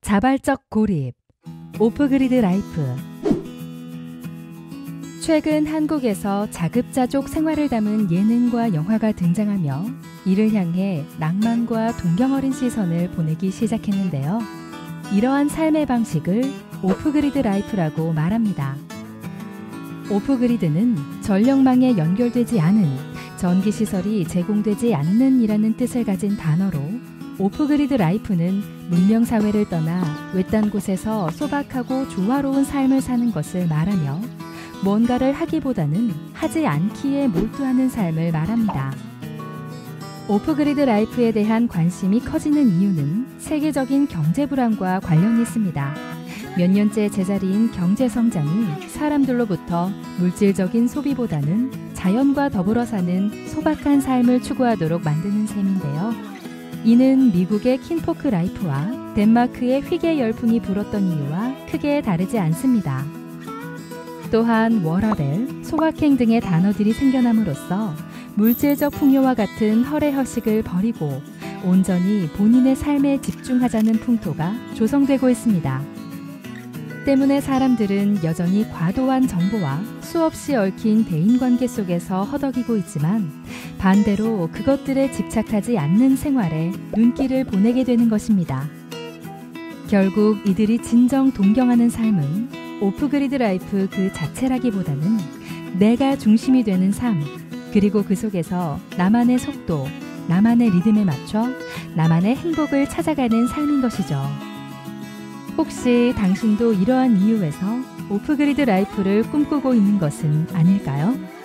자발적 고립, 오프그리드 라이프. 최근 한국에서 자급자족 생활을 담은 예능과 영화가 등장하며 이를 향해 낭만과 동경 어린 시선을 보내기 시작했는데요. 이러한 삶의 방식을 오프그리드 라이프라고 말합니다. 오프그리드는 전력망에 연결되지 않은, 전기시설이 제공되지 않는 이라는 뜻을 가진 단어로, 오프그리드 라이프는 문명사회를 떠나 외딴 곳에서 소박하고 조화로운 삶을 사는 것을 말하며 뭔가를 하기보다는 하지 않기에 몰두하는 삶을 말합니다. 오프그리드 라이프에 대한 관심이 커지는 이유는 세계적인 경제 불안과 관련이 있습니다. 몇 년째 제자리인 경제 성장이 사람들로부터 물질적인 소비보다는 자연과 더불어 사는 소박한 삶을 추구하도록 만드는 셈인데요. 이는 미국의 킨포크 라이프와 덴마크의 휘게 열풍이 불었던 이유와 크게 다르지 않습니다. 또한 워라벨, 소확행 등의 단어들이 생겨남으로써 물질적 풍요와 같은 허례허식을 버리고 온전히 본인의 삶에 집중하자는 풍토가 조성되고 있습니다. 때문에 사람들은 여전히 과도한 정보와 수없이 얽힌 대인관계 속에서 허덕이고 있지만 반대로 그것들에 집착하지 않는 생활에 눈길을 보내게 되는 것입니다. 결국 이들이 진정 동경하는 삶은 오프그리드 라이프 그 자체라기보다는 내가 중심이 되는 삶, 그리고 그 속에서 나만의 속도, 나만의 리듬에 맞춰 나만의 행복을 찾아가는 삶인 것이죠. 혹시 당신도 이러한 이유에서 오프그리드 라이프를 꿈꾸고 있는 것은 아닐까요?